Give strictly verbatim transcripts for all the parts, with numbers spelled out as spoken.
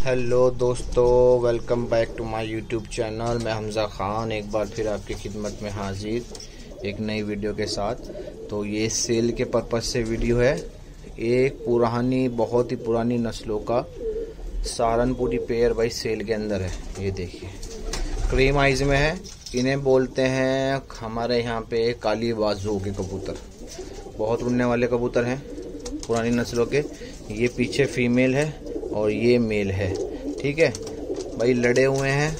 Hello दोस्तों, welcome back to my YouTube channel. मैं हमज़ा ख़ान एक बार फिर आपकी खिदमत में हाजिर एक नई वीडियो के साथ। तो ये सेल के पर्पज़ से वीडियो है। एक पुरानी बहुत ही पुरानी नस्लों का सहारनपुरी पेयर भाई सेल के अंदर है। ये देखिए, क्रीम आइज में है। इन्हें बोलते हैं हमारे यहाँ पे काली बाजू के कबूतर। बहुत उड़ने वाले कबूतर हैं पुरानी नस्लों के। ये पीछे फीमेल है और ये मेल है। ठीक है भाई, लड़े हुए हैं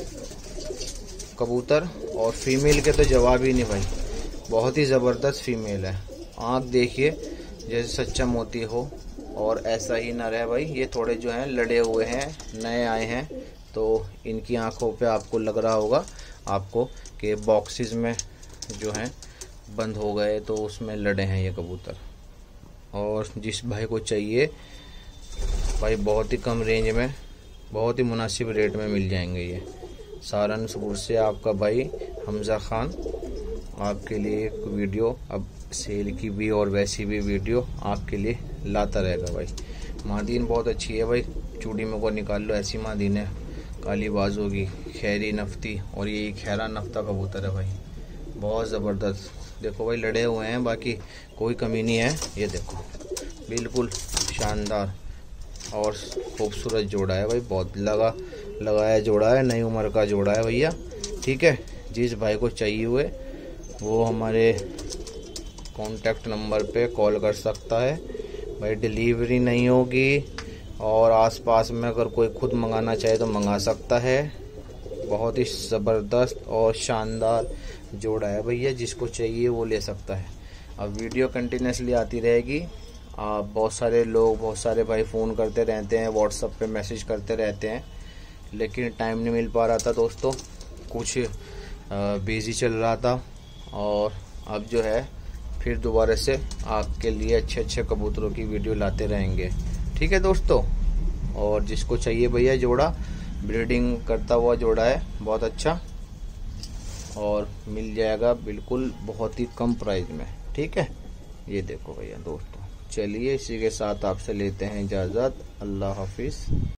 कबूतर और फीमेल के तो जवाब ही नहीं भाई। बहुत ही ज़बरदस्त फीमेल है। आँख देखिए जैसे सच्चा मोती हो, और ऐसा ही नर है भाई। ये थोड़े जो हैं लड़े हुए हैं, नए आए हैं, तो इनकी आंखों पे आपको लग रहा होगा आपको कि बॉक्सेस में जो हैं बंद हो गए, तो उसमें लड़े हैं ये कबूतर। और जिस भाई को चाहिए भाई, बहुत ही कम रेंज में बहुत ही मुनासिब रेट में मिल जाएंगे। ये सहारनपुर से आपका भाई हमज़ा ख़ान आपके लिए एक वीडियो अब सेल की भी और वैसी भी वीडियो आपके लिए लाता रहेगा भाई। मादीन बहुत अच्छी है भाई, चूड़ी में को निकाल लो, ऐसी मादीन है। काली बाज होगी, खैरी नफ्ती, और ये खैरा नफ्ता कबूतर है भाई, बहुत ज़बरदस्त। देखो भाई, लड़े हुए हैं, बाकी कोई कमी नहीं है। ये देखो, बिल्कुल शानदार और खूबसूरत जोड़ा है भाई। बहुत लगा लगाया जोड़ा है, नई उम्र का जोड़ा है भैया। ठीक है, जिस भाई को चाहिए हुए वो हमारे कॉन्टैक्ट नंबर पे कॉल कर सकता है भाई। डिलीवरी नहीं होगी, और आसपास में अगर कोई खुद मंगाना चाहे तो मंगा सकता है। बहुत ही ज़बरदस्त और शानदार जोड़ा है भैया, जिसको चाहिए वो ले सकता है। अब वीडियो कंटिन्यूसली आती रहेगी। आप बहुत सारे लोग बहुत सारे भाई फ़ोन करते रहते हैं, व्हाट्सएप पे मैसेज करते रहते हैं, लेकिन टाइम नहीं मिल पा रहा था दोस्तों, कुछ बिज़ी चल रहा था। और अब जो है फिर दोबारा से आपके लिए अच्छे अच्छे कबूतरों की वीडियो लाते रहेंगे। ठीक है दोस्तों, और जिसको चाहिए भैया जोड़ा, ब्रीडिंग करता हुआ जोड़ा है, बहुत अच्छा, और मिल जाएगा बिल्कुल बहुत ही कम प्राइस में। ठीक है, ये देखो भैया दोस्तों। चलिए, इसी के साथ आपसे लेते हैं इजाज़त। अल्लाह हाफिज़।